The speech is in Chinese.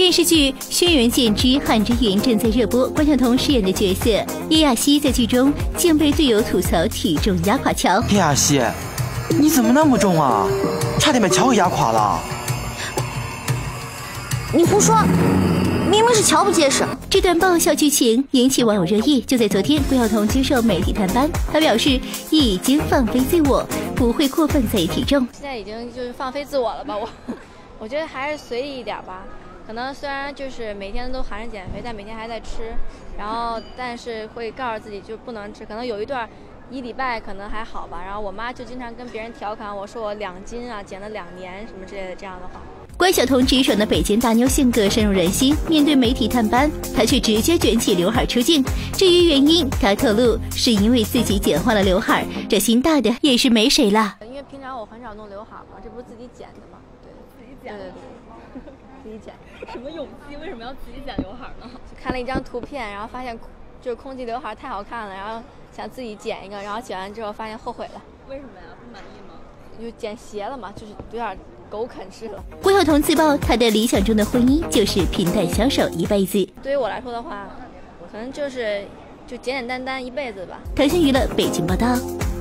电视剧《轩辕剑之汉之云》正在热播，关晓彤饰演的角色叶亚希在剧中竟被队友吐槽体重压垮乔。 叶亚希，你怎么那么重啊？差点把乔给压垮了。 你胡说，明明是乔不结实。 这段爆笑剧情引起网友热议。就在昨天，关晓彤接受媒体探班，她表示已经放飞自我，不会过分在意体重。 现在已经就是放飞自我了吧，我觉得还是随意一点吧。可能虽然就是每天都喊着减肥，但每天还在吃，然后但是会告诉自己就不能吃。可能有一段1礼拜可能还好吧，然后我妈就经常跟别人调侃我说我2斤啊，减了2年什么之类的这样的话。 关晓彤直爽的北京大妞性格深入人心，面对媒体探班，她却直接卷起刘海出镜。至于原因，她透露是因为自己剪坏了刘海，这心大的也是没谁了。 因为平常我很少弄刘海嘛，这不是自己剪的嘛，对，自己剪，对，自己剪。 什么勇气？为什么要自己剪刘海呢？ 看了一张图片，然后发现就是空气刘海太好看了，然后想自己剪一个，然后剪完之后发现后悔了。 为什么呀？不满意吗？ 就剪斜了嘛，就是有点狗啃式了。 关晓彤自曝，她的理想中的婚姻就是平淡相守一辈子。 对于我来说的话，可能就简简单单一辈子吧。 腾讯娱乐北京报道。